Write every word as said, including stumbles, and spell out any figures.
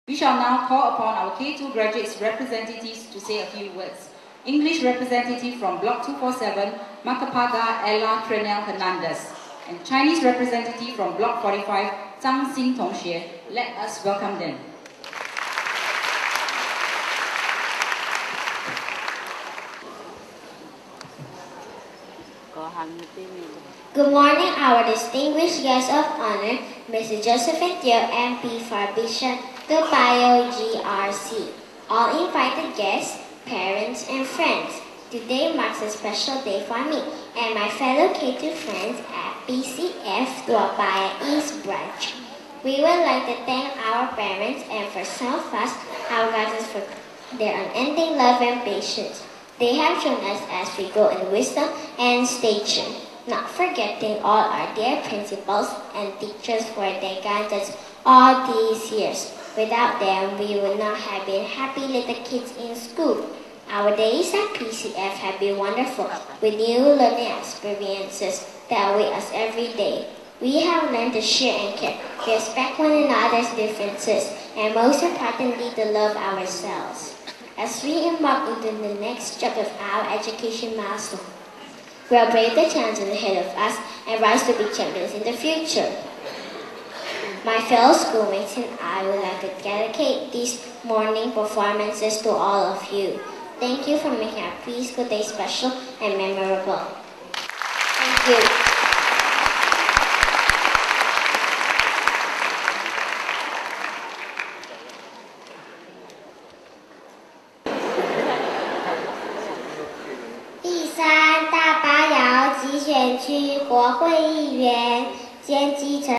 We shall now call upon our K two graduates representatives to say a few words. English representative from Block two forty-seven, Macapagal Ella Trenel Hernandez. And Chinese representative from Block forty-five, Zhang Xin Tongxue. Let us welcome them. Good morning, our distinguished guests of honor, Missus Josephine Teo, M P for Bishan, the Bio G R C, all invited guests, parents, and friends. Today marks a special day for me and my fellow K two friends at B C F Tua Payoh East Branch. We would like to thank our parents and for some of us, our guardians, for their unending love and patience. They have shown us as we grow in wisdom and stature, not forgetting all our dear principals and teachers for their guidance all these years. Without them, we would not have been happy little kids in school. Our days at P C F have been wonderful, with new learning experiences that await us every day. We have learned to share and care, respect one another's differences, and most importantly, to love ourselves. As we embark into the next chapter of our education milestone, we'll brave the challenges ahead of us and rise to be champions in the future. My fellow schoolmates and I would like to dedicate these morning performances to all of you. Thank you for making our preschool day special and memorable. Thank you.第三大巴窑集选区国会议员兼基层